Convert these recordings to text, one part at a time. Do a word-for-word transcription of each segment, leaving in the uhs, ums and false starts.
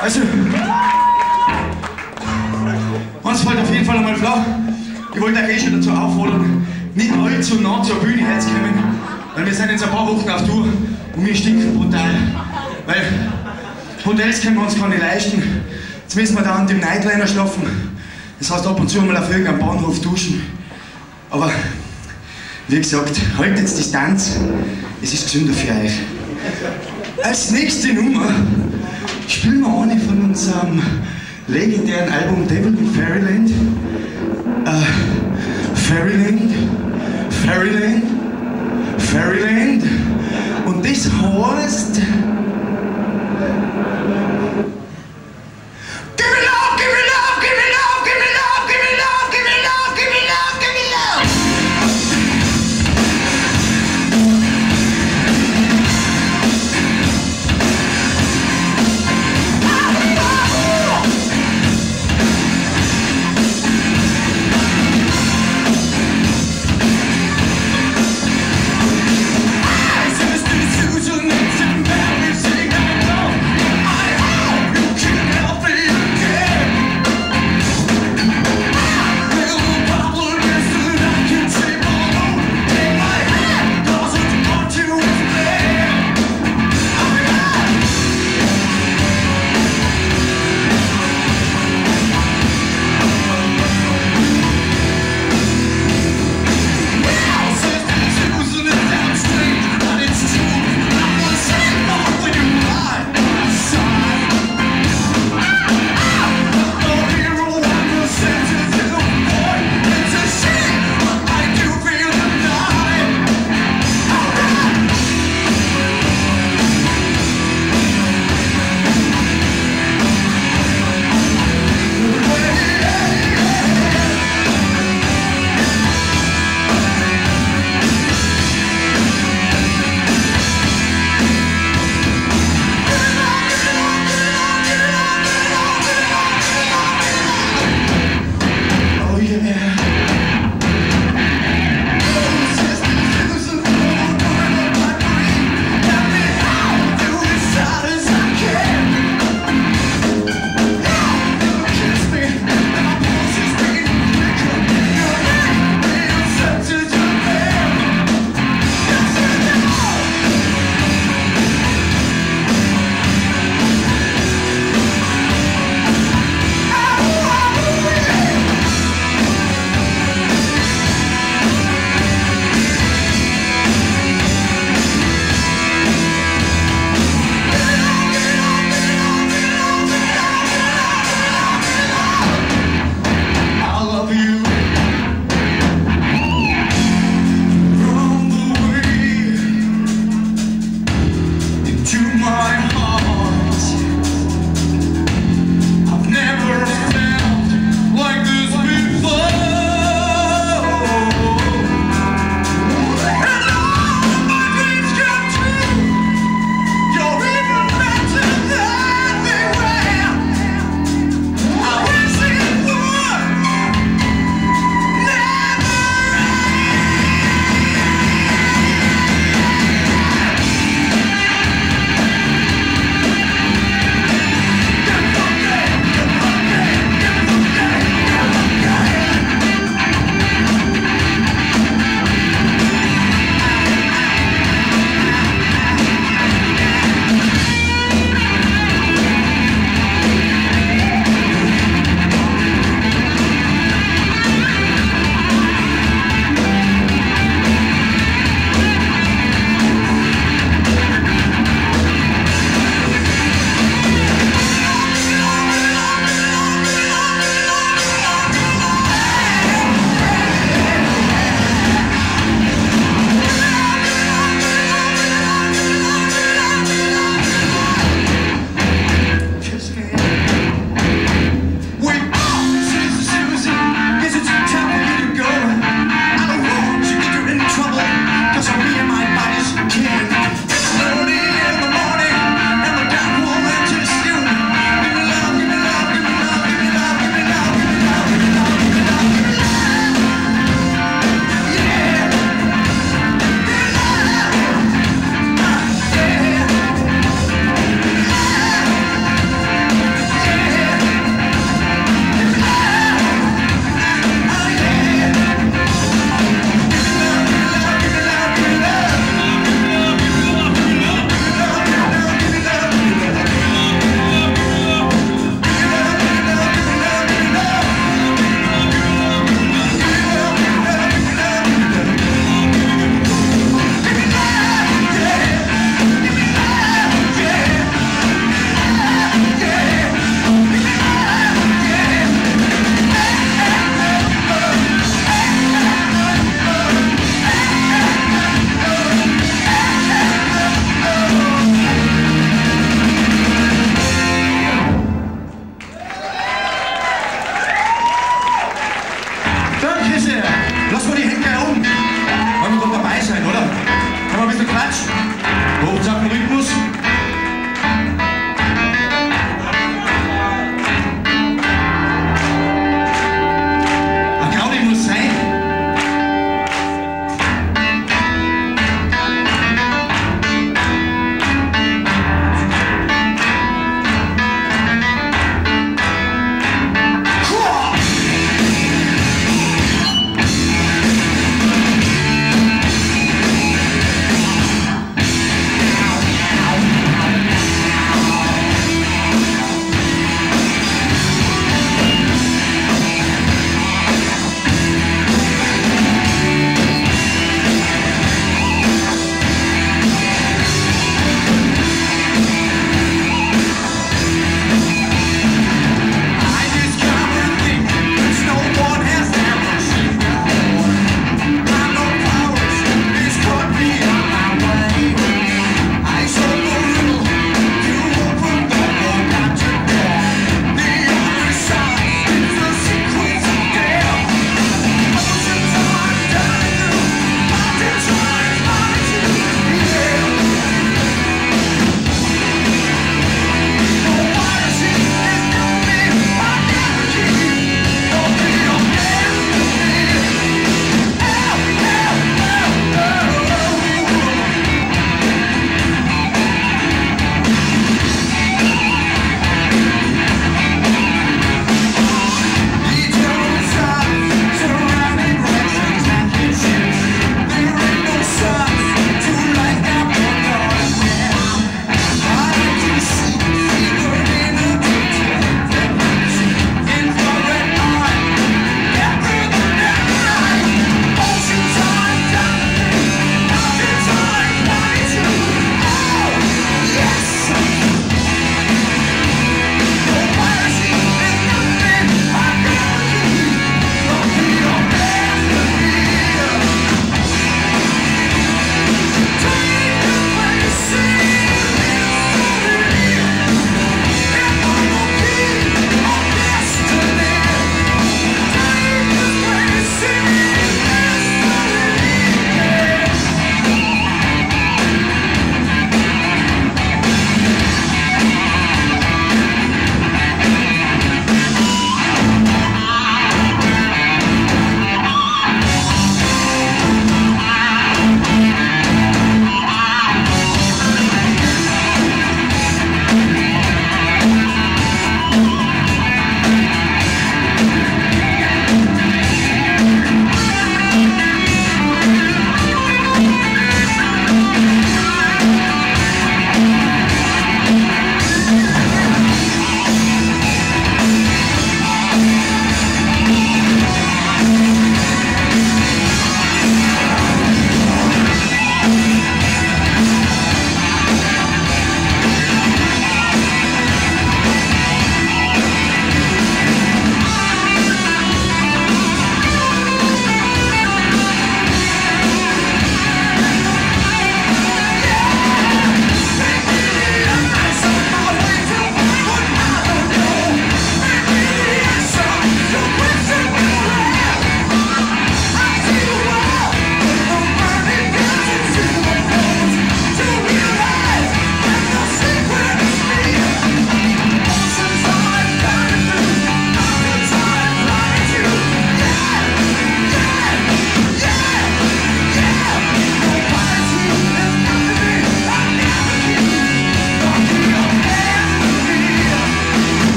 Also, eins fällt auf jeden Fall einmal flach. Ich wollte euch eh schon dazu auffordern, nicht allzu nah zur Bühne herzukommen, weil wir sind jetzt ein paar Wochen auf Tour und wir stinken brutal. Weil Hotels können wir uns gar nicht leisten. Jetzt müssen wir da an dem Nightliner schlafen. Das heißt, ab und zu mal auf irgendeinem Bahnhof duschen. Aber wie gesagt, haltet Distanz, es ist gesünder für euch. Als nächste Nummer spielen wir eine von unserem legendären Album Devil in Fairyland. Äh, Fairyland, Fairyland, Fairyland. Und das heißt...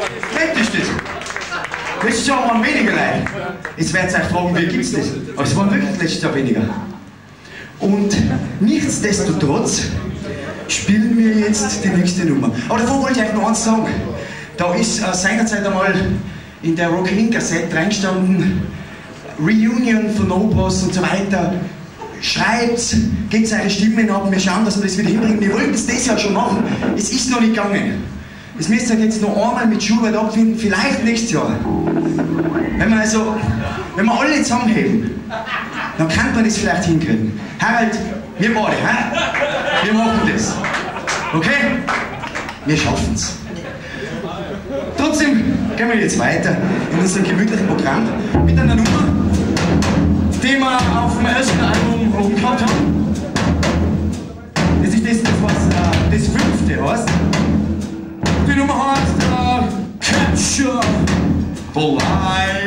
Nett ist das. Letztes Jahr waren weniger Leute. Jetzt werdet ihr euch fragen, wie gibt's das? Aber es waren wirklich letztes Jahr weniger. Und nichtsdestotrotz spielen wir jetzt die nächste Nummer. Aber davor wollte ich euch noch eins sagen. Da ist äh, seinerzeit einmal in der Rock in Kassette reingestanden, Reunion von Opus und so weiter. Schreibt, gebt eure Stimmen ab, wir schauen, dass wir das wieder hinbringen. Wir wollten es das Jahr schon machen, es ist noch nicht gegangen. Das müsst ihr jetzt noch einmal mit Schularbeit abfinden, vielleicht nächstes Jahr. Wenn wir also, wenn wir alle zusammenheben, dann kann man das vielleicht hinkriegen. Harald, wir beide, hä? Wir machen das. Okay? Wir schaffen es. Trotzdem gehen wir jetzt weiter in unserem gemütlichen Programm mit einer Nummer, die wir auf dem ersten Album rumgehabt haben. Das ist das, was äh, das fünfte heißt. Die Nummer heißt äh, Capture the Light.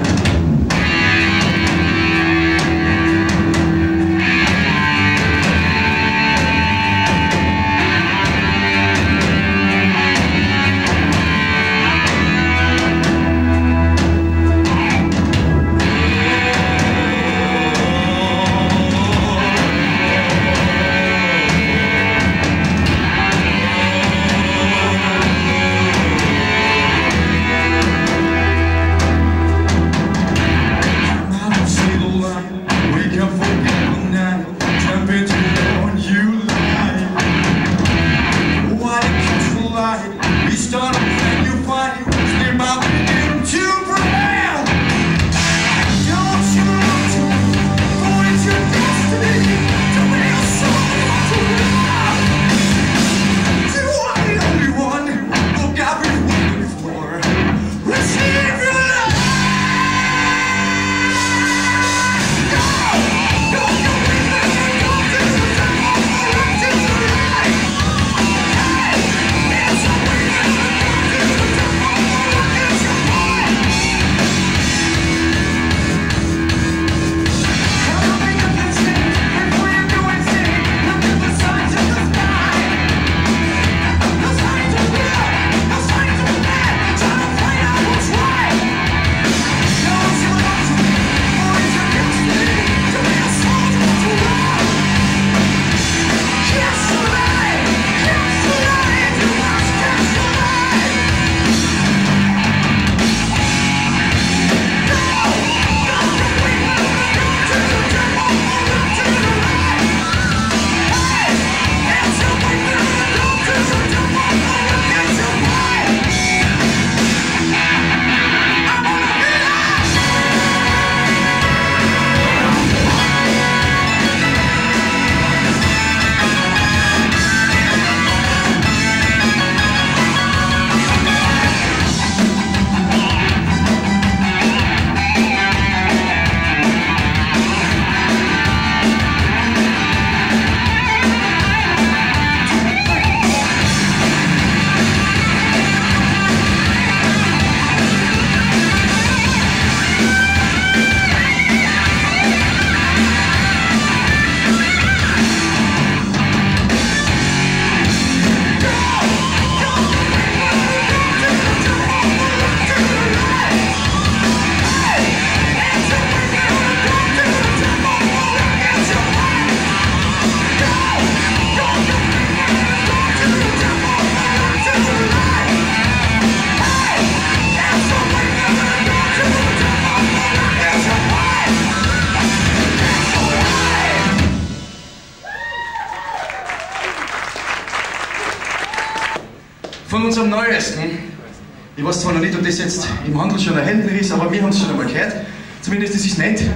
Von unserem neuesten, ich weiß zwar noch nicht, ob das jetzt im Handel schon erhältlich ist, aber wir haben es schon einmal gehört, zumindest das ist nett.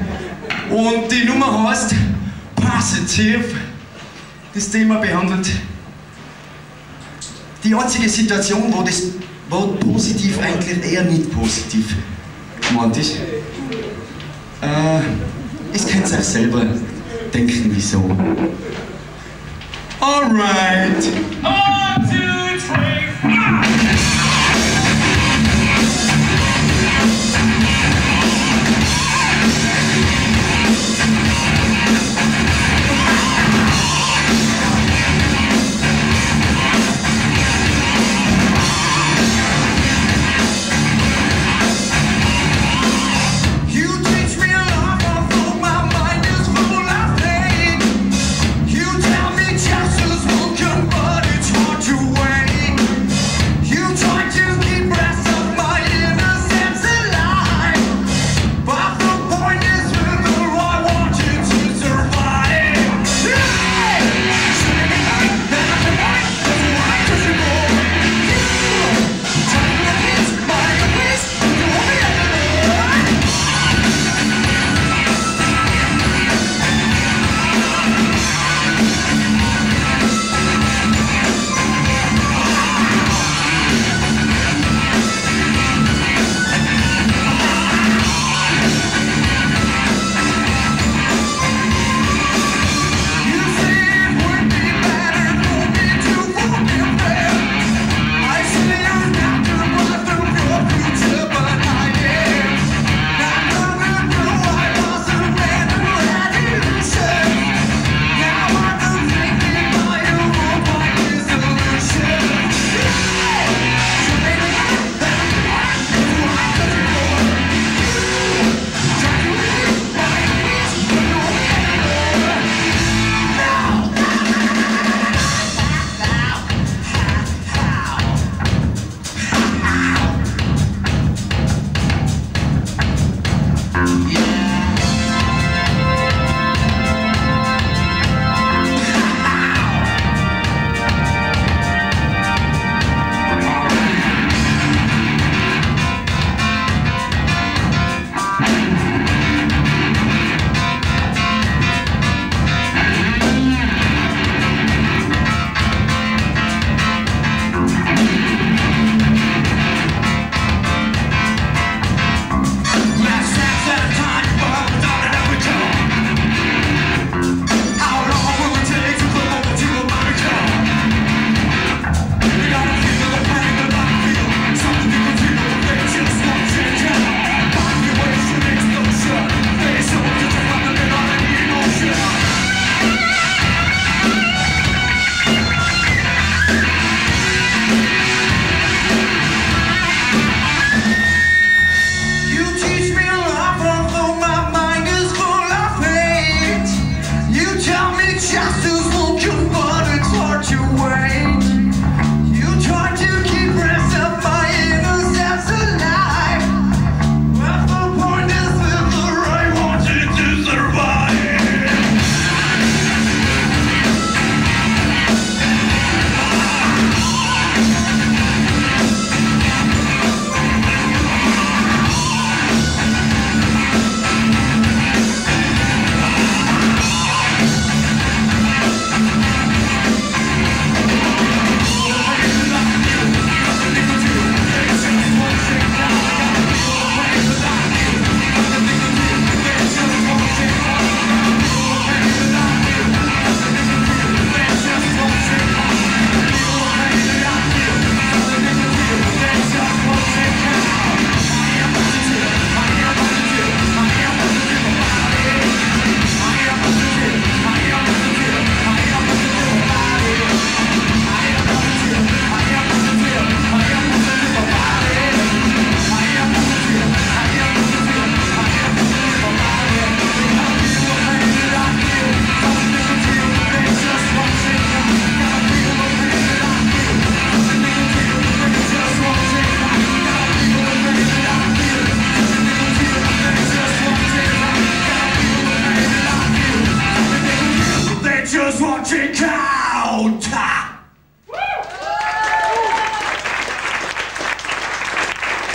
Und die Nummer heißt Positive. Das Thema behandelt die einzige Situation, wo das Wort positiv eigentlich eher nicht positiv gemeint ist. Äh, es könnt ihr euch selber denken, wieso. Alright. One, two, three, four.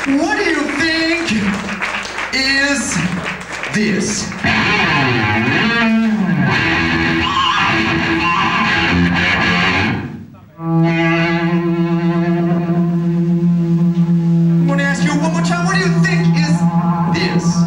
What do you think is this? I'm gonna ask you one more time. What do you think is this?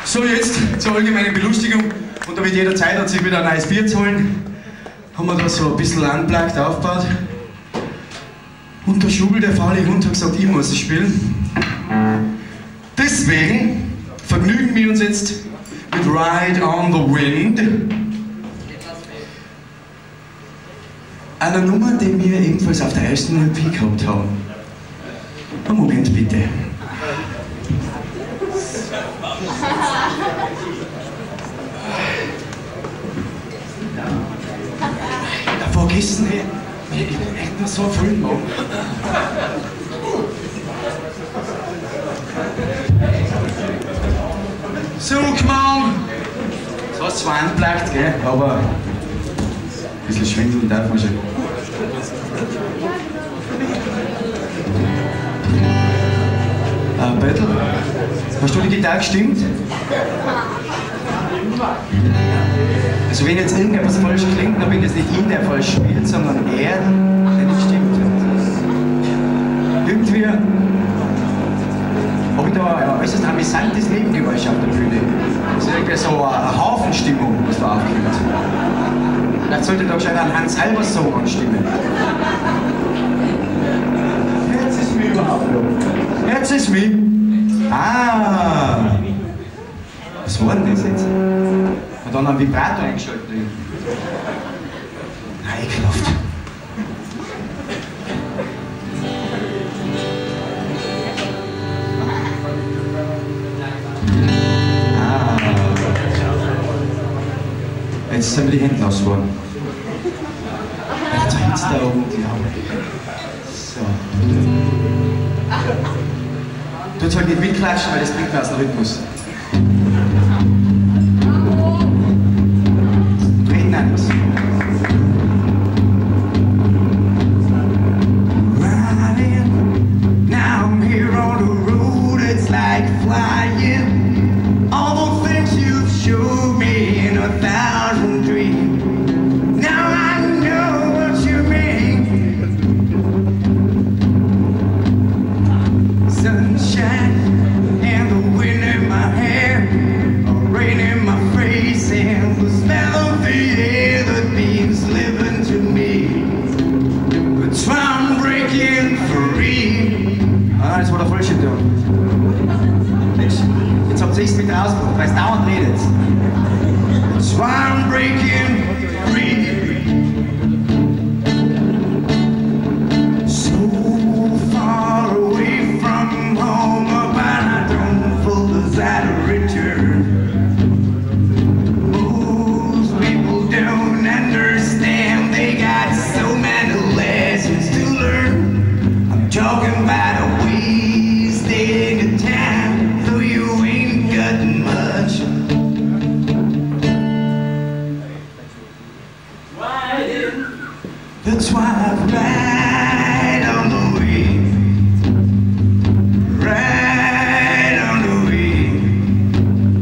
So, jetzt zur allgemeinen Belustigung und damit jeder Zeit hat, sich wieder ein neues Bier zu holen, haben wir da so ein bisschen unplugged aufgebaut. Und der Schubel, der faule Hund, hat gesagt, ich muss es spielen. Deswegen vergnügen wir uns jetzt mit Ride on the Wind. Eine Nummer, die wir ebenfalls auf der ersten L P gehabt haben. Einen Moment bitte. Vergessen, ey. Ich bin echt noch so voll im Magen. So, come on! Das war zwar unplugged, gell, aber ein bisschen schwindeln darf man schon. Äh, Bettel, hast du die Gitarre gestimmt? Also wenn jetzt irgendetwas falsch klingt, dann bin es nicht ihn, der falsch spielt, sondern er, der nicht stimmt. Irgendwie habe ich da ein äußerst amüsantes Nebengeräusch auf der Bühne. Das ist irgendwie so eine Haufenstimmung, was da aufkommt. Vielleicht sollte da schon ein Hans Albers Song anstimmen. Jetzt ist mir überhaupt noch. Jetzt ist mir. Ah! Was war denn das jetzt? Und dann einen Vibrator eingeschaltet. Nein, ekelhaft. Ah. Jetzt sind mir die Hände ausgeworden. Jetzt hängt es da oben, glaube ich. So. Du sollst halt nicht mitklatschen, weil das bringt mir aus dem Rhythmus. Das war der falsche Ton. Jetzt habt ihr es mit rausgebracht, weil es dauernd redet. That's why I'm breaking free. So far away from home, but I don't feel desire to return. Most people don't understand, they got so many lessons to learn. I'm talking about a wasting of time, though you ain't got much. That's why I ride on the wind, ride on the wind,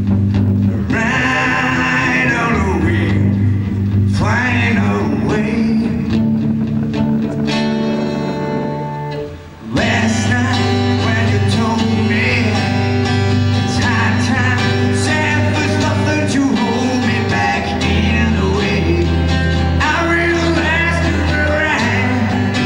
ride on the wind, flying away. Last night when you told me it's high time, said there's nothing to hold me back in the way. I realized you're right.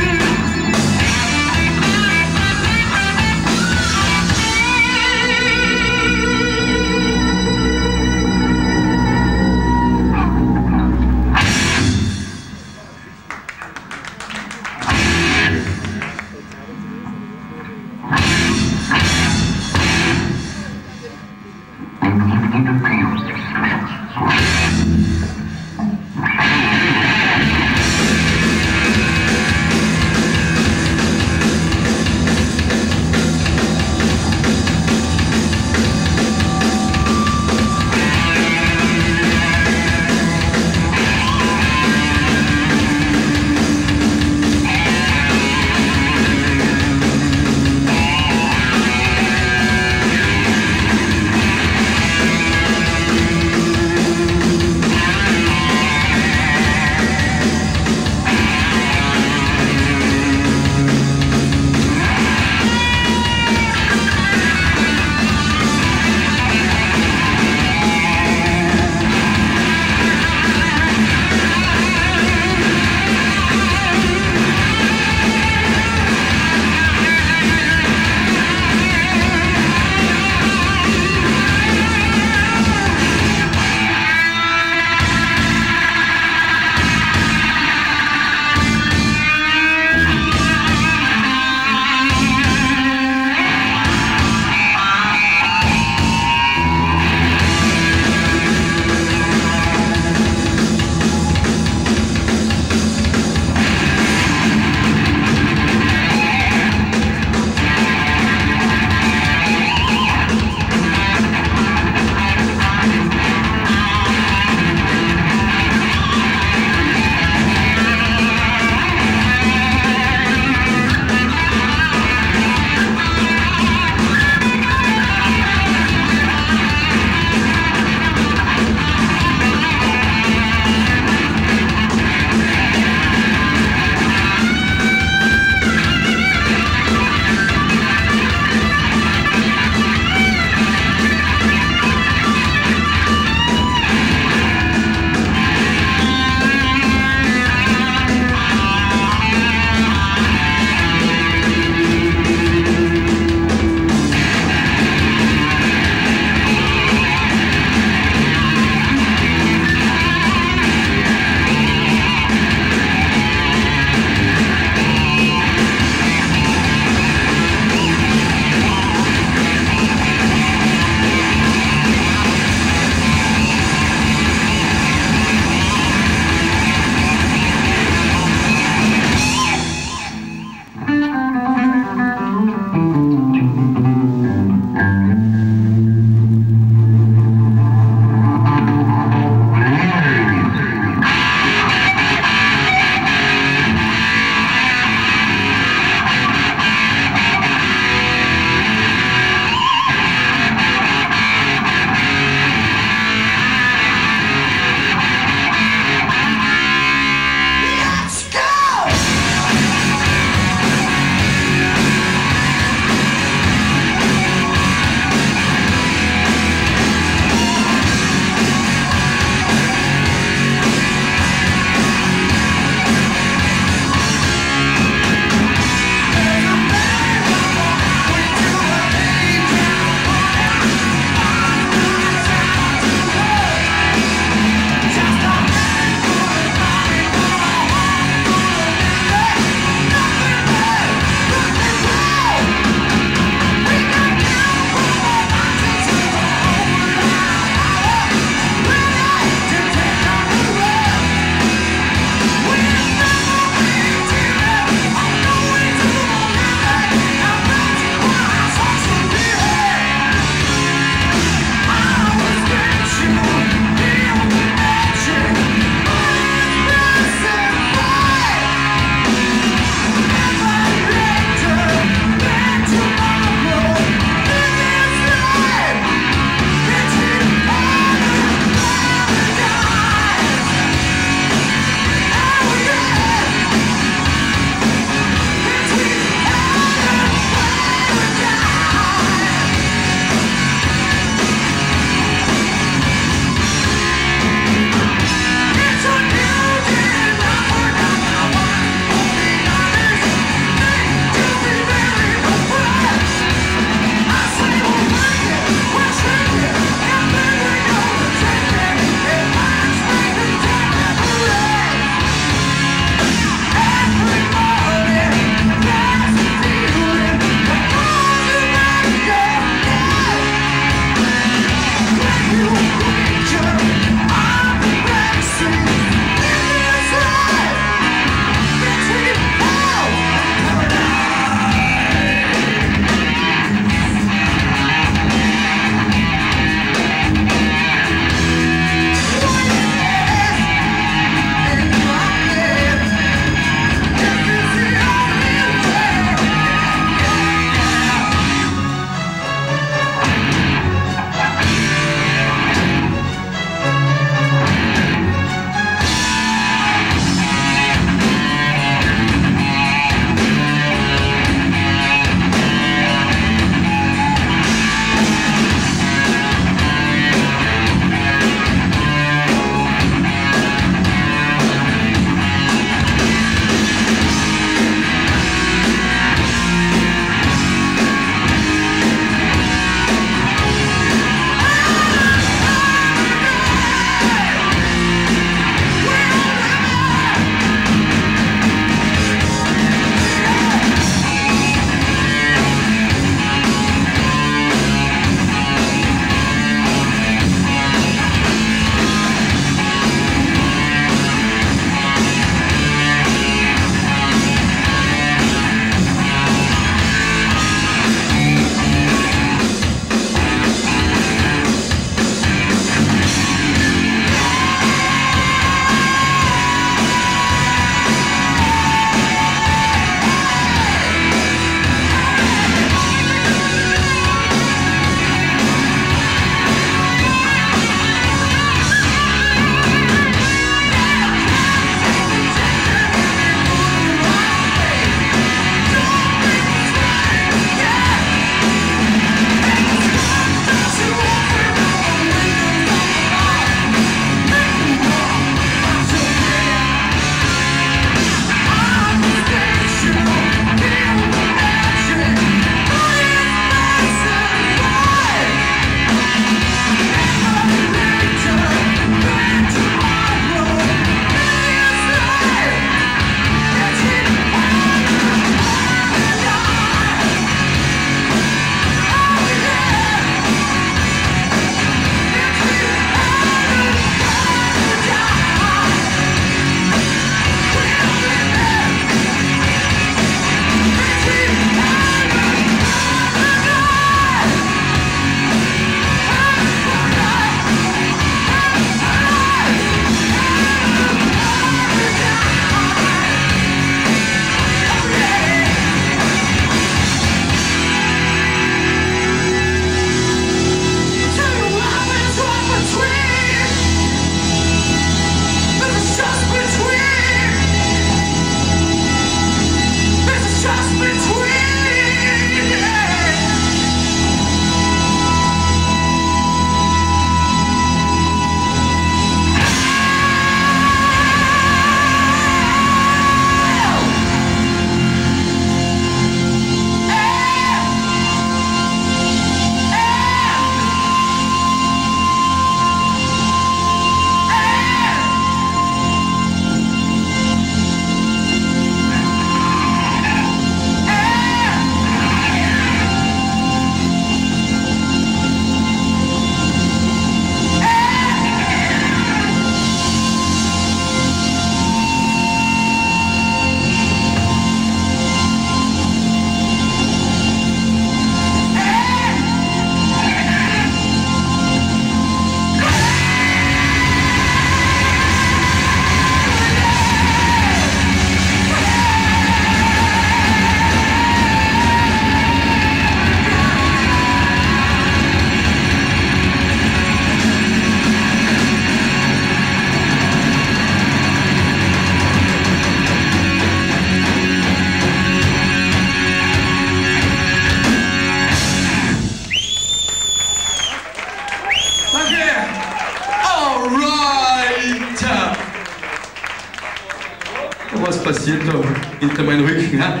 passiert da hinter meinem Rücken. Ja?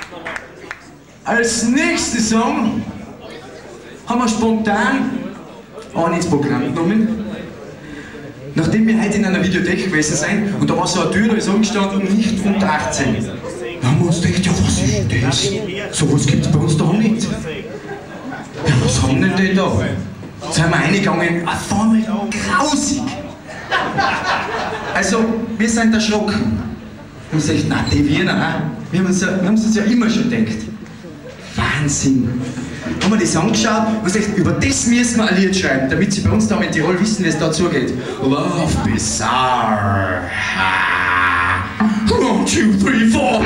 Als nächsten Song haben wir spontan einen ins Programm genommen. Nachdem wir heute in einer Videothek gewesen sind und da war so eine Tür, da ist angestanden, nicht unter achtzehn. Da haben wir uns gedacht, ja was ist das? So was gibt es bei uns da nicht. Ja, was haben denn die da? Da sind wir reingegangen, auf einmal grausig. Also, wir sind erschrocken. Wir haben gesagt, nein, die Wiener, wir haben uns, ja, wir haben uns ja immer schon gedacht. Wahnsinn! Haben wir das angeschaut und gesagt, über das müssen wir ein Lied schreiben, damit sie bei uns da in Tirol wissen, wie es da zugeht. Love Bizarre. One, two, three, four.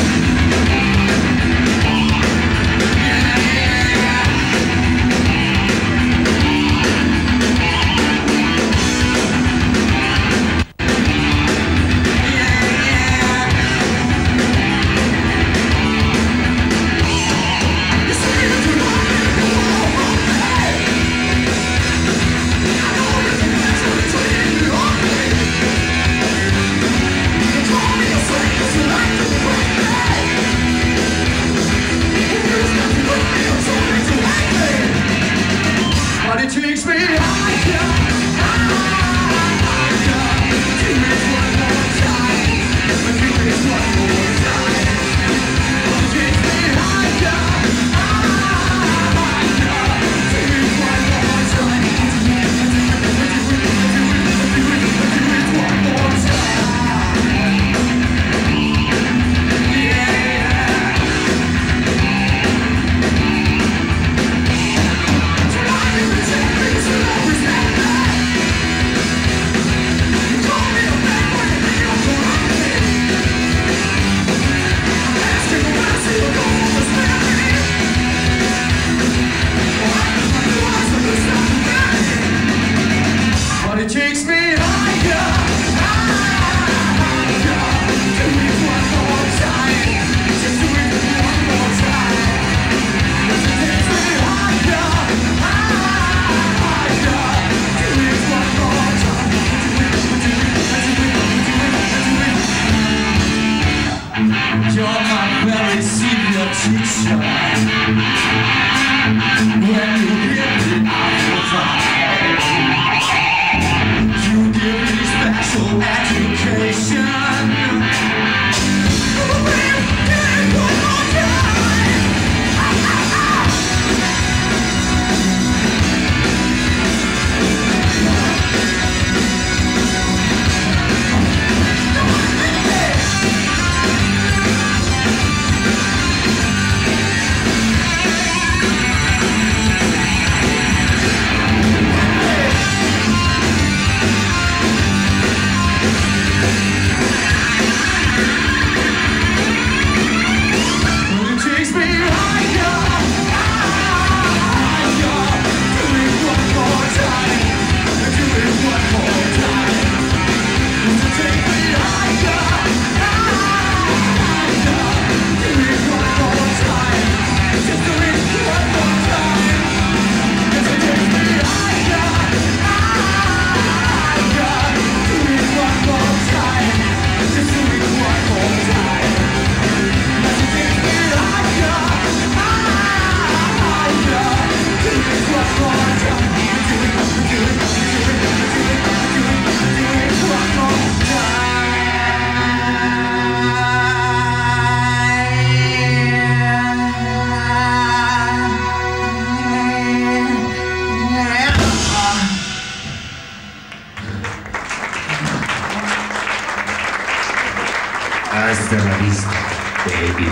Hasta la vista, baby.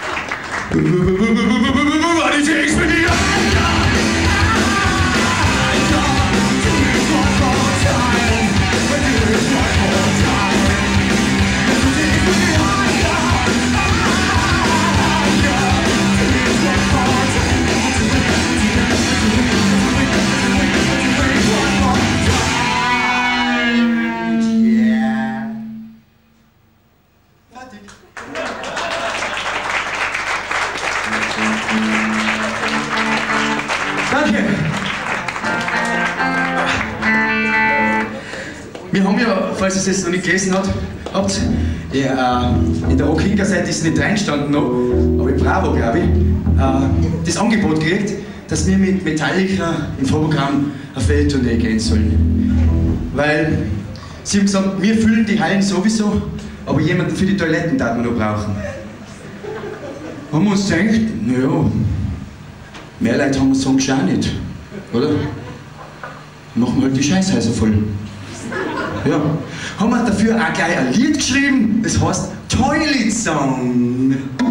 Everybody takes me Danke. Wir haben ja, falls es jetzt noch nicht gelesen hat, habt. Ja, äh, in der Rockhinker-Seite ist nicht reingestanden noch, aber in Bravo, glaube ich, äh, das Angebot gekriegt, dass wir mit Metallica im Vorprogramm auf Welttournee gehen sollen. Weil sie haben gesagt, wir füllen die Hallen sowieso, aber jemanden für die Toiletten darf man noch brauchen. Haben wir uns gedacht, naja, mehr Leute haben wir sonst auch nicht, oder? Machen wir halt die Scheißhäuser voll. Ja. Haben wir dafür auch gleich ein Lied geschrieben, das heißt Toilet Song.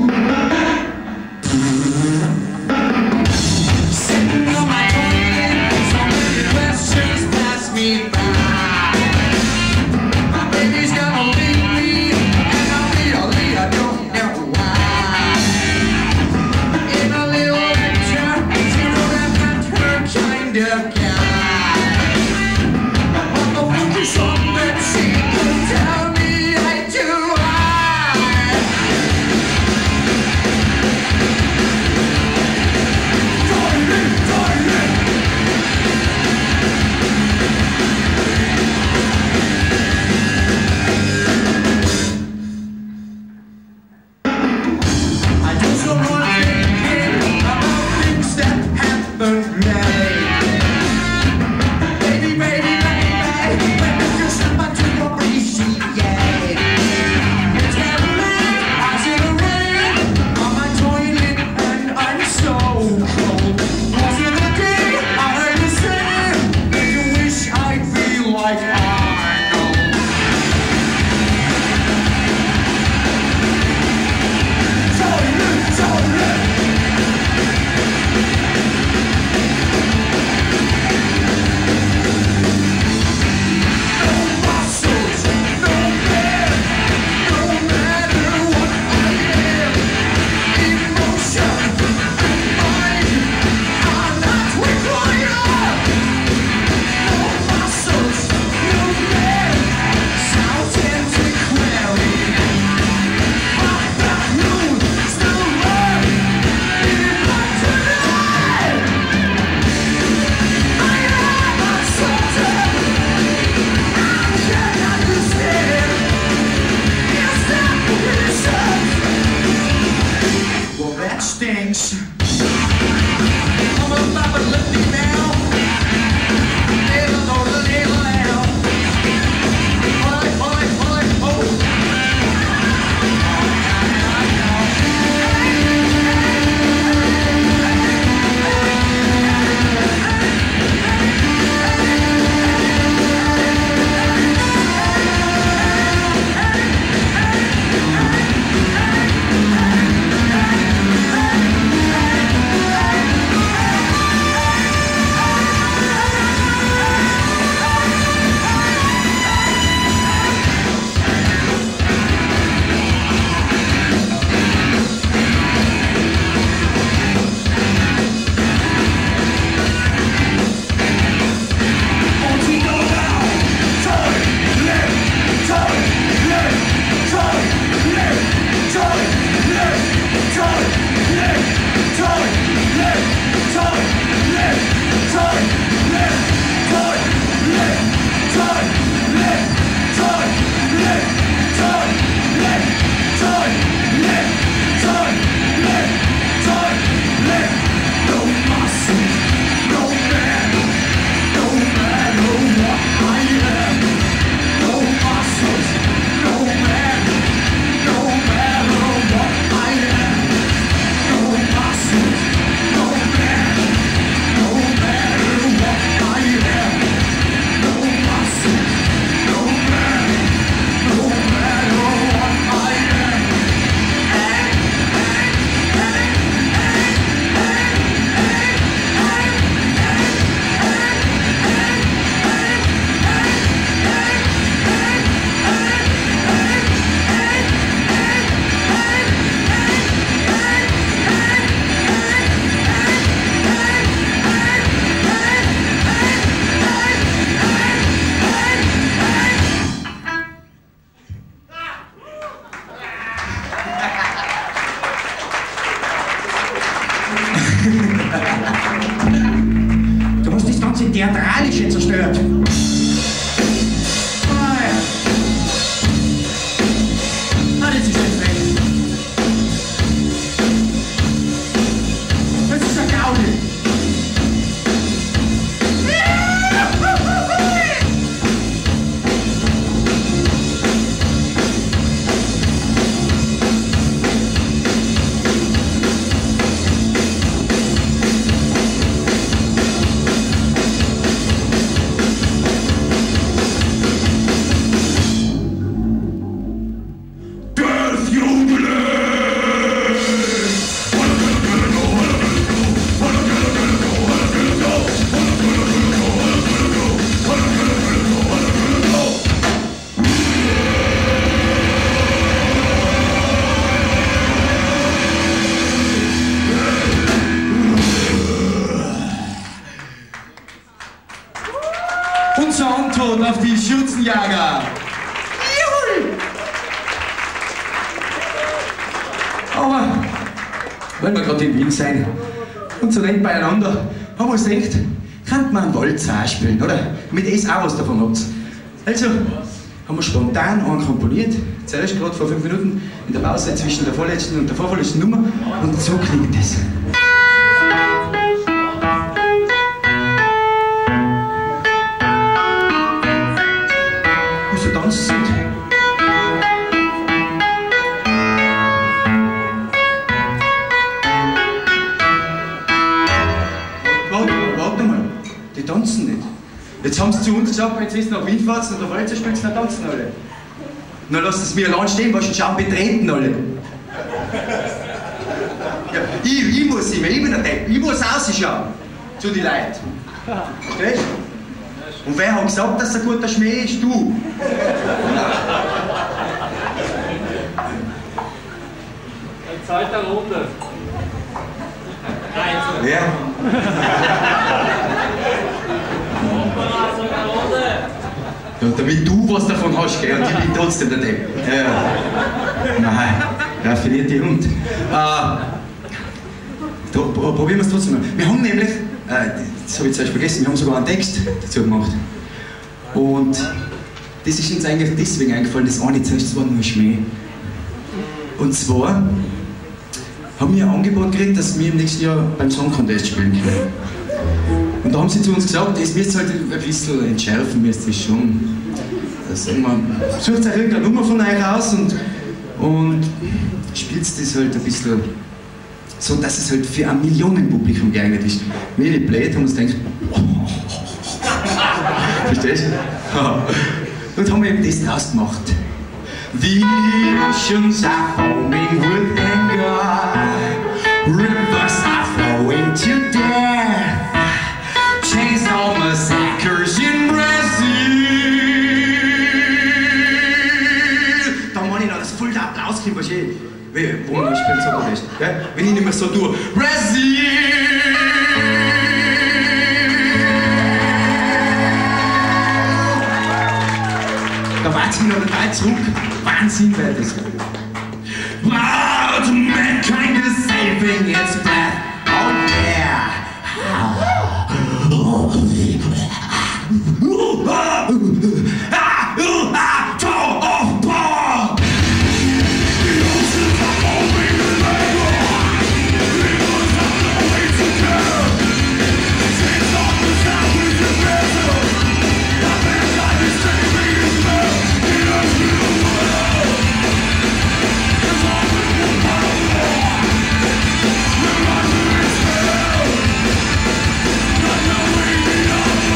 Du hast das ganze Theatralische zerstört. große Antwort auf die Schürzenjäger. Juhu! Aber, weil wir gerade in Wien sind und so nett beieinander, haben wir uns gedacht, könnte man einen Walzer auch spielen, oder? Damit ihr es auch was davon habt. Also, haben wir spontan einen komponiert, zuerst gerade vor fünf Minuten in der Pause zwischen der vorletzten und der vorvorletzten Nummer, und so klingt das. Wie so tanzen sind. Warte mal, warte mal, die tanzen nicht. Jetzt haben sie zu uns gesagt, wenn jetzt nach Wien fahrt und auf Walzer spielt, dann tanzen alle. Dann lasst es mir allein stehen, weil schon schauen, betreten alle. Ja, ich, ich muss immer, ich bin der Depp, ich muss rausschauen zu den Leuten. Verstehst du? Und wer hat gesagt, dass er ein guter Schmäh ist? Du. Eine zweite Runde. Ja. Ja, damit du was davon hast, gell? Und ich bin trotzdem der Depp. Ja. Nein, der verliert die Hund. Äh, da, probieren wir es trotzdem mal. Wir haben nämlich, äh, das habe ich zuerst vergessen, wir haben sogar einen Text dazu gemacht. Und das ist uns eigentlich deswegen eingefallen, das eine zuerst, das war nur Schmäh. Und zwar haben wir ein Angebot gekriegt, dass wir im nächsten Jahr beim Song Contest spielen können. Und da haben sie zu uns gesagt, das müsst ihr halt ein bisschen entschärfen, müsst ihr schon. Sagen wir, sucht euch irgendeine Nummer von euch aus und, und spielt das halt ein bisschen so, dass es halt für ein Millionenpublikum geeignet ist. Wir nicht blöd haben uns gedacht, verstehst du? Und haben wir eben das draus gemacht. The oceans are foaming with anger, rivers are flowing to death, chainsaw massacres in Brazil. Da meine ich noch, dass voll der Applaus kommt, was ich, wo man spielt so nicht, gell? Wenn ich nicht mehr so tue. Brazil! Da war es noch total zurück. Wahnsinn, weil das Proud mankind is saving its breath. Oh yeah. Tower of power. The oceans are foaming in anger. Rivers are flowing to death. Chains on the south is the vessel. The mankind is saving its breath. The earth will burn. It's all in the power. The rising is hell. Not knowing the other.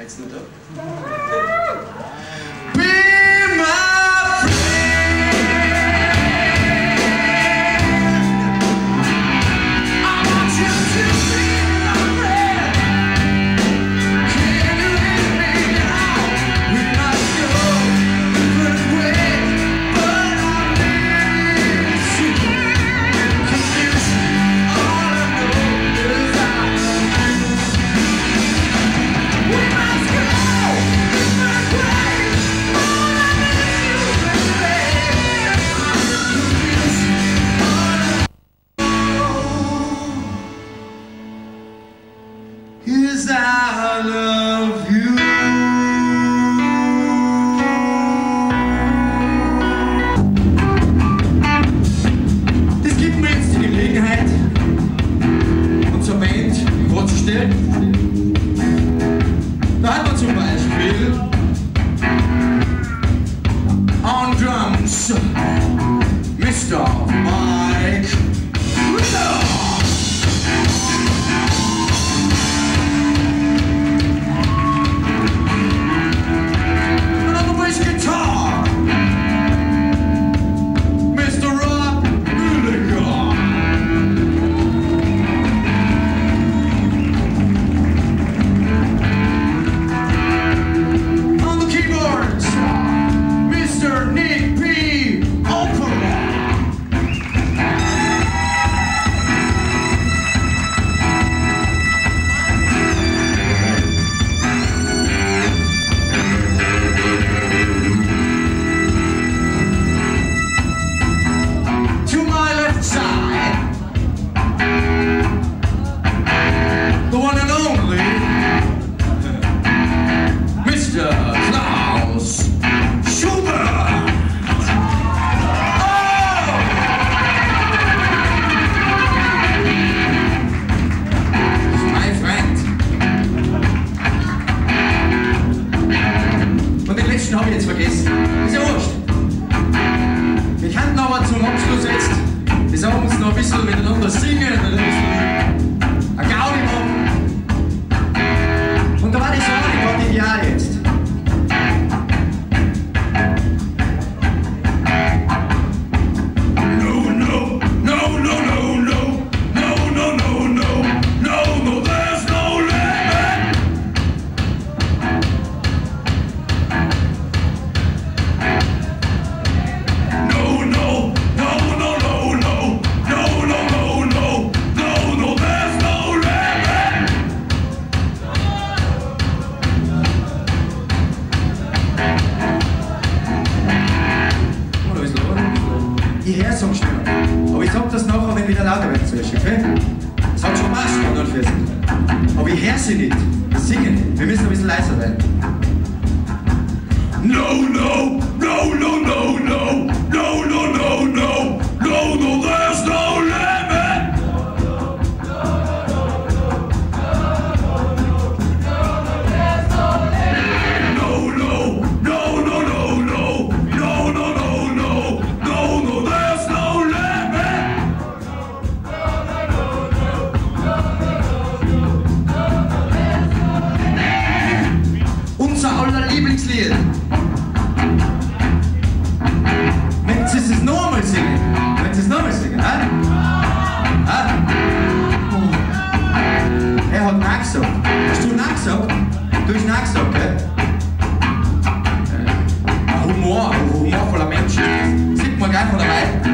Seid's nur da? Be my Is I love you. Das gibt mir jetzt die Gelegenheit, unsere Band vorzustellen. Da hat man zum Beispiel on drums Mister Mike Ritter. Habe ich jetzt vergessen. Ist ja wurscht. Wir könnten aber zum Abschluss jetzt, wir sagen uns noch ein bisschen miteinander singen, ein bisschen eine Gaudi machen. Und da war die Sache, die war ideal jetzt. Ich höre Songs schneller. Aber ich sag das nachher, wenn wieder lauter wird zuerst, okay? Das hat schon Spaß, an für sich. Aber ich höre sie nicht. Das Singen nicht. Wir müssen ein bisschen leiser werden. No, no, no, no, no, no, no, no, no, no, no, no, there's no limit. No, no, no, no, no, no, no, no, no, no, no, no, there's no limit. Unser aller Lieblingslied. Wenn Sie es nochmal singen, wenn Sie es nochmal singen, hä? Hä? Oh. Er hat Nein gesagt. Hast du Nein gesagt? Du hast Nein gesagt, gell? Ein Humor, ein humorvoller Mensch. Sieht man gleich von der Weite.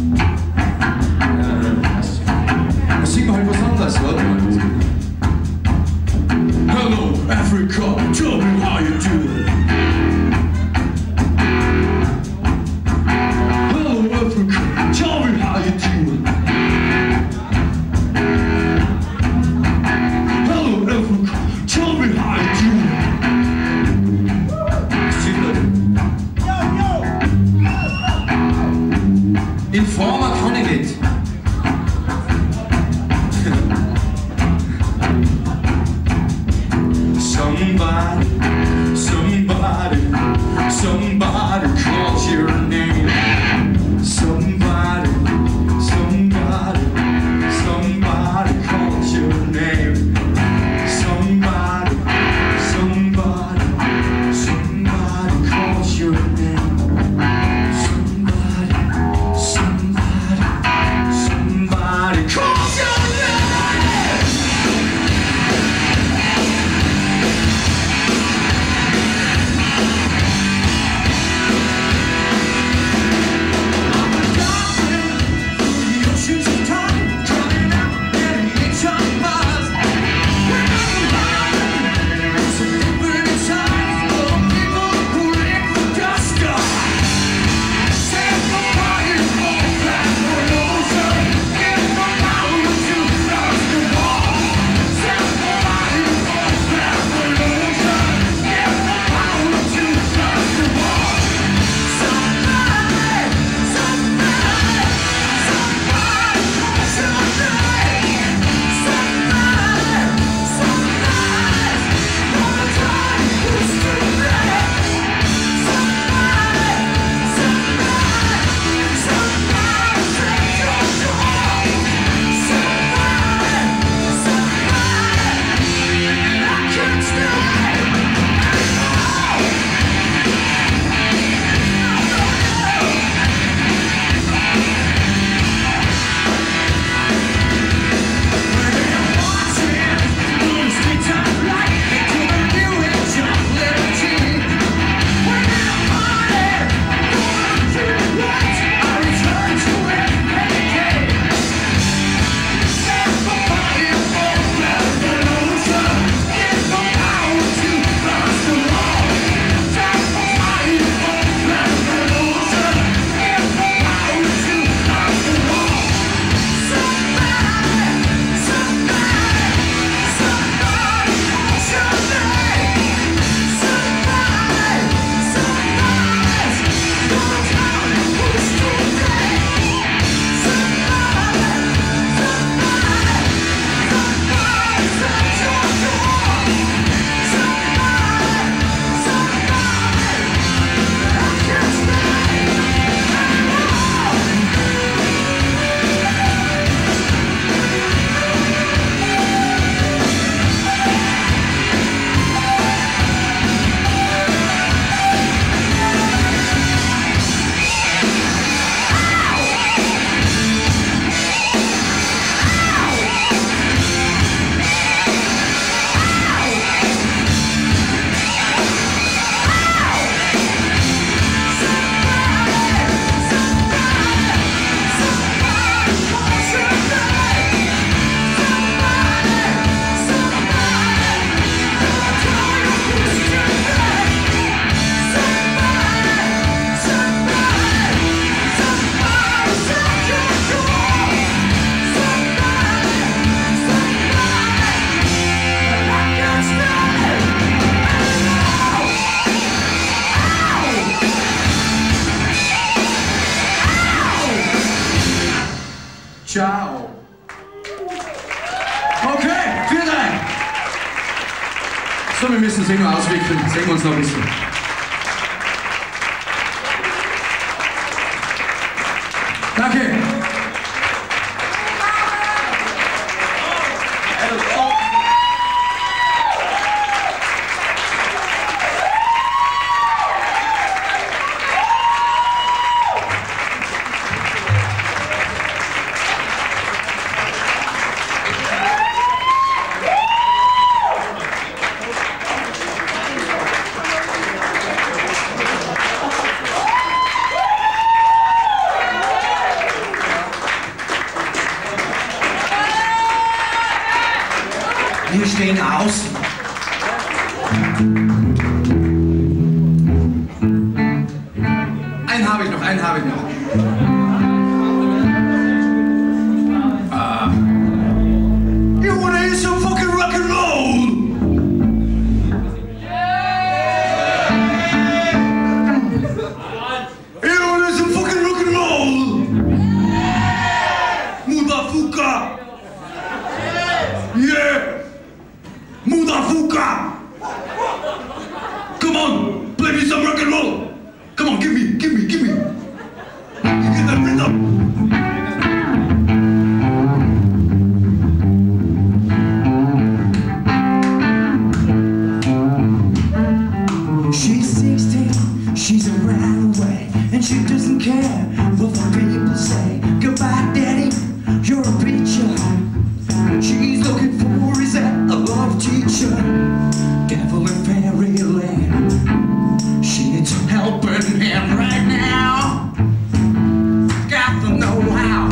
Da singen wir halt was anderes, warte mal. Hello, Africa, tell me how you do it. Hello, Africa, tell me how you do it. Hello, Africa, tell me how you do it. Informer kann ich nicht. Somebody, somebody, somebody calls your name. Somebody, somebody, somebody calls your name. Somebody, somebody. uns eh nur auswickeln. Sehen wir uns noch ein bisschen. Danke. Wir stehen außen. Einen habe ich noch, einen habe ich noch. Uh, you wanna hear some fucking rock and roll? You wanna hear some fucking rock and roll? Motherfucker! Yeah! Motherfucker! Come on, play me some rock and roll. Come on, give me, give me, give me. You get that rhythm. She's sixteen, she's a runaway, and she doesn't care what the people say. Goodbye, Daddy, you're a preacher. She's looking for is that a love teacher. Devil in fairyland. She needs a helping hand right now. Got the know-how.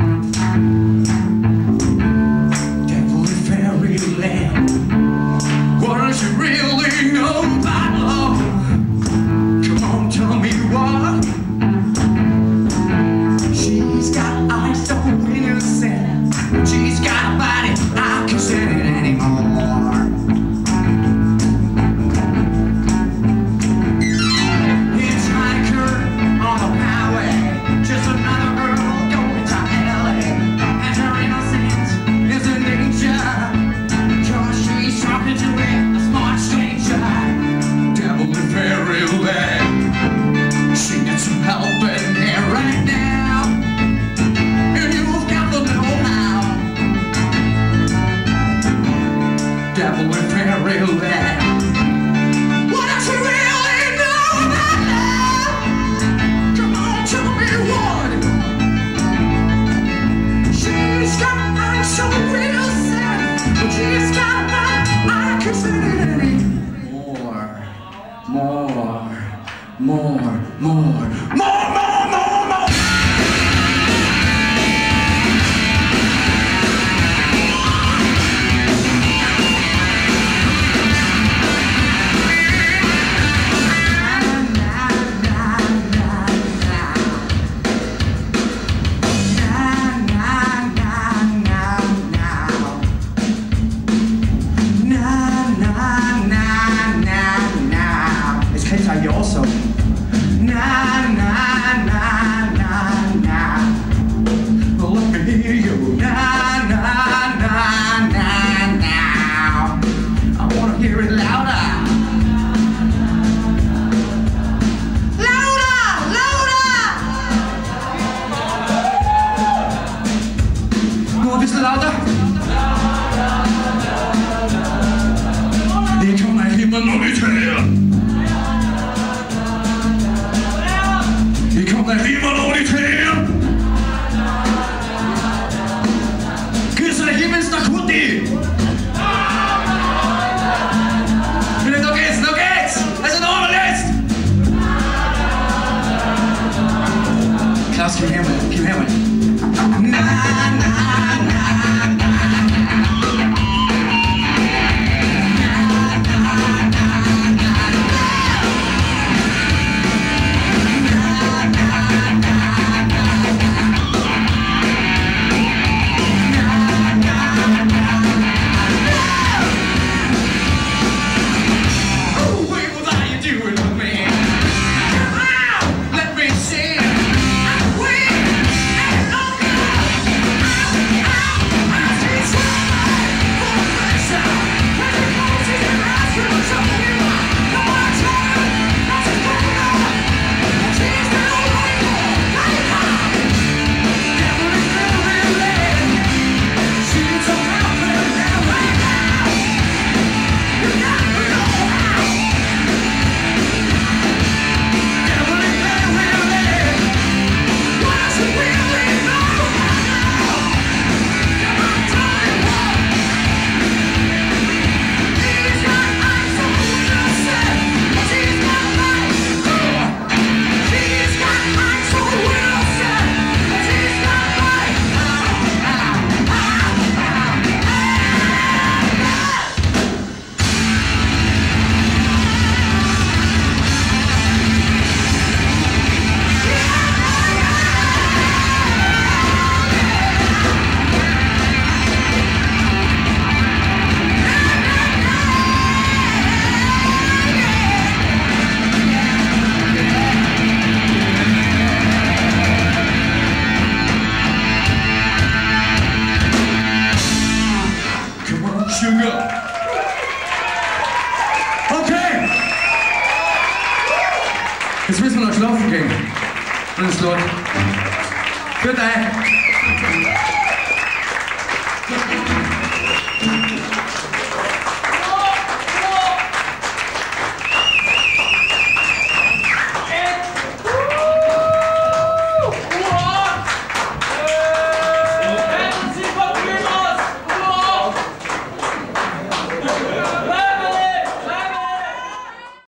Devil in fairyland. What does she really know about love? Come on, tell me what. She's got eyes so innocent. She's got a body I can't stand it anymore. Hitchhiker on the highway, just another girl going to L A. And her innocence is in danger, cause she's talking to a smart stranger. Devil in fairyland. She needs some help in here right now. And you've got the know-how. Devil in fairyland. What does she really know about love? Come on, tell me what. She's got eyes so real sad, but she's got a mind I can't say it anymore. More, more, more, more, more, more, more. It's Kentai also. Jetzt müssen wir noch schlafen gehen. Und es läuft. Für dich.